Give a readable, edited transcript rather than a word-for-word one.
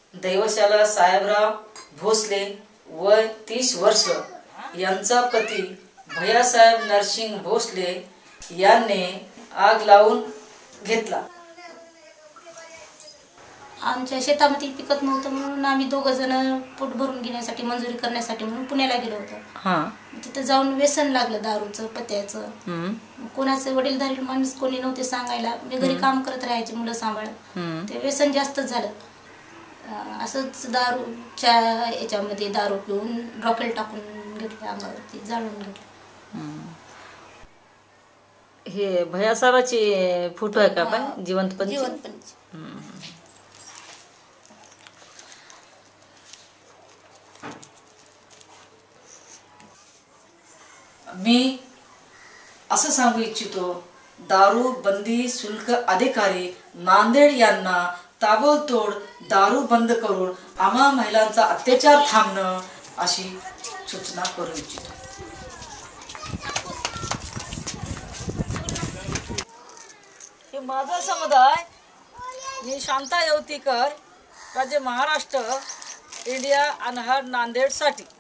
दैवशाला साहेबराव भोसले वय 30 वर्ष यांचा पती भैयासाहेब नरसिंग भोसले यांनी आग लावून घेतला। आमच्या शेतामध्ये पिकत नव्हतं म्हणून आम्ही दोघं जण पोट भरून घेण्यासाठी मंजुरी करण्यासाठी म्हणून पुण्याला गेलो होतो। तिथे जाऊन व्यसन लागलं दारूचं पत्याचं। कोणाचे वडीलधारी माणूस कोणी नव्हते सांगायला, मी घरी काम करत राहायचे मुलं सांभाळत। ते व्यसन जास्त झालं। असंच दारूच्या याच्यामध्ये दारू पिऊन रॉकेल टाकून घेतले, अंगावरती जाळून घेतले। हे भैयासाहेबाची फोटो आहे का पण जिवंतपणी? मी असं सांगू इच्छितो, दारू बंदी शुल्क अधिकारी नांदेड यांना ताबडतोब दारू बंद करून आम्हा महिलांचा अत्याचार थांबणं अशी सूचना करू इच्छितो। हे माझा समुदाय, मी शांता यवतीकर, राज्य महाराष्ट्र, इंडिया अनहर नांदेड साठी।